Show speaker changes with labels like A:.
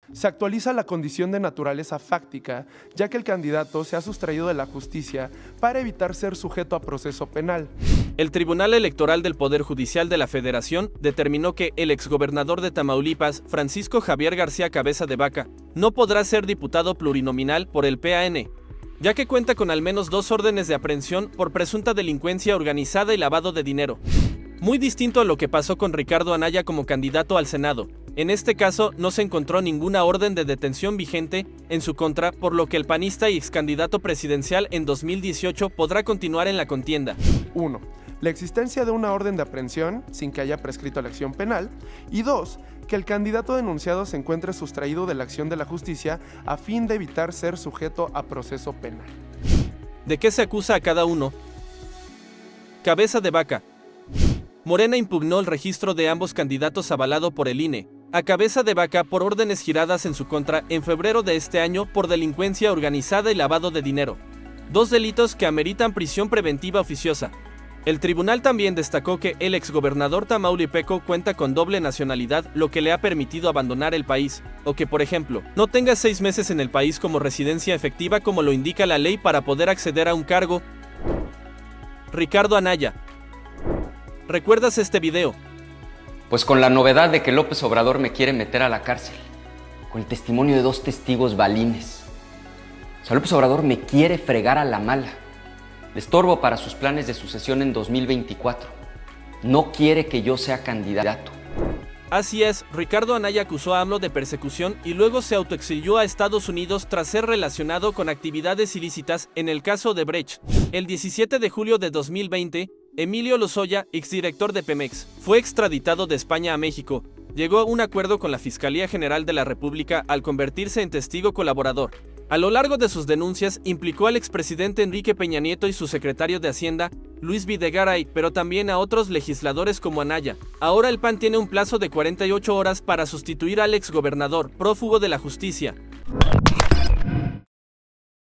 A: Se actualiza la condición de naturaleza fáctica, ya que el candidato se ha sustraído de la justicia para evitar ser sujeto a proceso penal.
B: El Tribunal Electoral del Poder Judicial de la Federación determinó que el exgobernador de Tamaulipas, Francisco Javier García Cabeza de Vaca, no podrá ser diputado plurinominal por el PAN, ya que cuenta con al menos 2 órdenes de aprehensión por presunta delincuencia organizada y lavado de dinero. Muy distinto a lo que pasó con Ricardo Anaya como candidato al Senado. En este caso, no se encontró ninguna orden de detención vigente en su contra, por lo que el panista y excandidato presidencial en 2018 podrá continuar en la contienda.
A: 1. La existencia de una orden de aprehensión, sin que haya prescrito la acción penal. Y 2. Que el candidato denunciado se encuentre sustraído de la acción de la justicia a fin de evitar ser sujeto a proceso penal.
B: ¿De qué se acusa a cada uno? Cabeza de Vaca. Morena impugnó el registro de ambos candidatos avalado por el INE, a Cabeza de Vaca por órdenes giradas en su contra en febrero de este año por delincuencia organizada y lavado de dinero. 2 delitos que ameritan prisión preventiva oficiosa. El tribunal también destacó que el exgobernador tamaulipeco cuenta con doble nacionalidad, lo que le ha permitido abandonar el país, o que, por ejemplo, no tenga 6 meses en el país como residencia efectiva como lo indica la ley para poder acceder a un cargo. Ricardo Anaya. ¿Recuerdas este video?
C: Pues con la novedad de que López Obrador me quiere meter a la cárcel, con el testimonio de 2 testigos balines. O sea, López Obrador me quiere fregar a la mala. Le estorbo para sus planes de sucesión en 2024. No quiere que yo sea candidato.
B: Así es, Ricardo Anaya acusó a AMLO de persecución y luego se autoexilió a Estados Unidos tras ser relacionado con actividades ilícitas en el caso de Brecht. El 17 de julio de 2020, Emilio Lozoya, exdirector de Pemex, fue extraditado de España a México. Llegó a un acuerdo con la Fiscalía General de la República al convertirse en testigo colaborador. A lo largo de sus denuncias, implicó al expresidente Enrique Peña Nieto y su secretario de Hacienda, Luis Videgaray, pero también a otros legisladores como Anaya. Ahora el PAN tiene un plazo de 48 horas para sustituir al exgobernador, prófugo de la justicia.